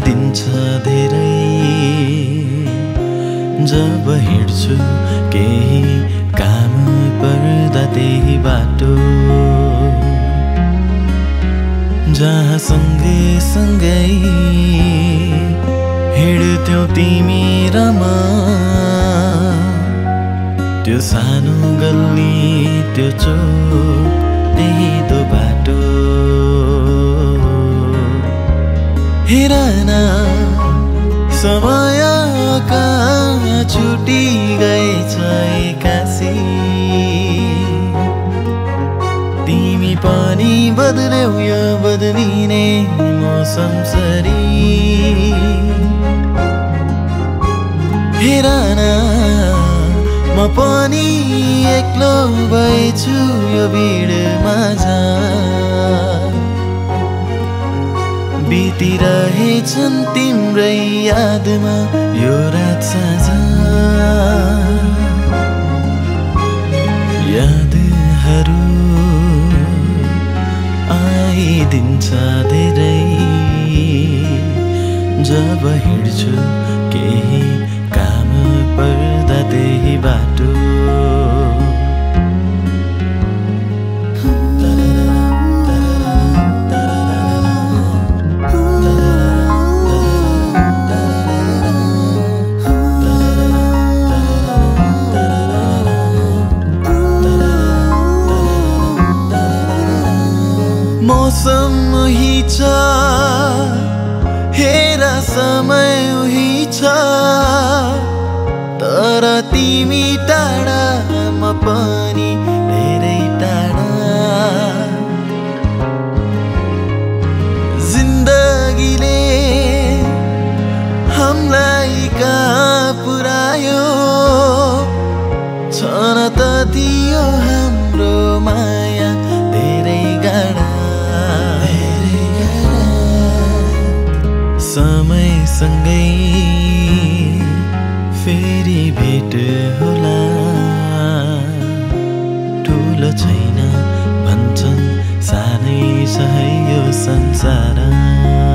आइदिन्छ धेरै जब हिँड्छु केही काम पर्दा त्यही बाटो जहाँ सँगै सँगै हिँड्थ्यौ तिमी र म त्यो सानो गल्ली त्यो चोक त्यही दो बाटो हेर न समयका छुटी गएछ एक्कासी तिमी पनि बदल्यौ यो बदलिने मौसम सरी हेर न म पनि एक्लो भएछु यो भिड माझ बितिरहेछन् तिम्रै यादमा यो रात साँझ यादहरू आइदिन्छ धेरै जब हिँड्छु केही काम पर्दा त्यही बाटो मौसम उही छ हेर समय उही छ तर तिमी टाढा म पनि धेरै टाढा जिन्दगीले हामीलाई कहाँ पुर्यायो छन त थियो हाम्रो माया धेरै गाढा समयसँगै फेरि भेट होला ठुलो छैन भन्छन् सानै छ यो संसार